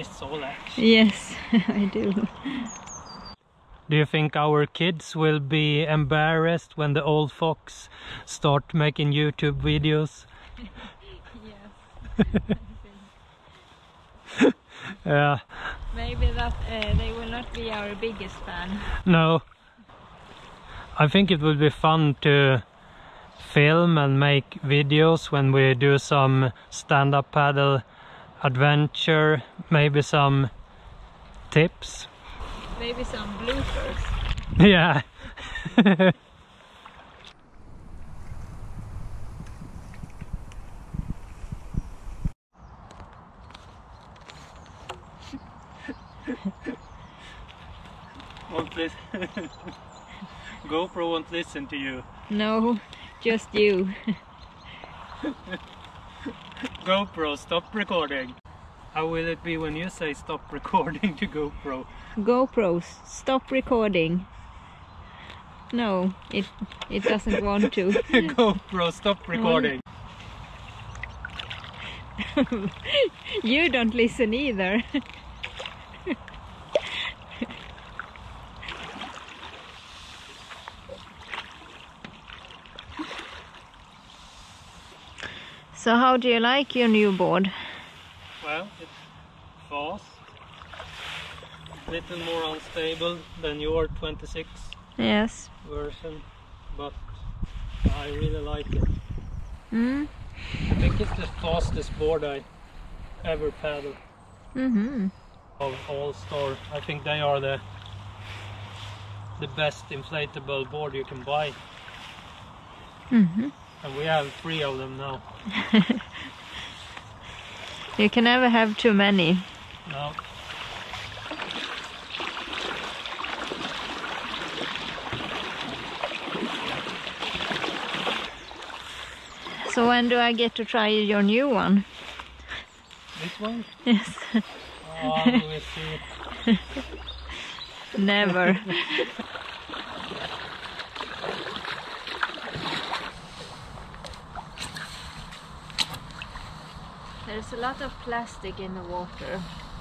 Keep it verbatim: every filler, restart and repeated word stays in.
miss all that. Yes, I do. Do you think our kids will be embarrassed when the old fox start making YouTube videos? Yes, I think. Yeah. Maybe that uh, they will not be our biggest fan. No. I think it will be fun to film and make videos when we do some stand-up paddle adventure, maybe some tips. Maybe some bloopers. Yeah. Won't listen. GoPro won't listen to you. No, just you. GoPro, stop recording. How will it be when you say stop recording to GoPro? GoPros, stop recording. No, it it doesn't want to. GoPro, stop recording. You don't listen either. So how do you like your new board? Well, it's fast, a little more unstable than your twenty-six Yes. version, but I really like it. Mm. I think it's the fastest board I ever paddled. Mm-hmm. Of All-Star. I think they are the the best inflatable board you can buy. Mm-hmm. And we have three of them now. You can never have too many. No. So when do I get to try your new one? This one? Yes. Oh, we see. Never. There's a lot of plastic in the water.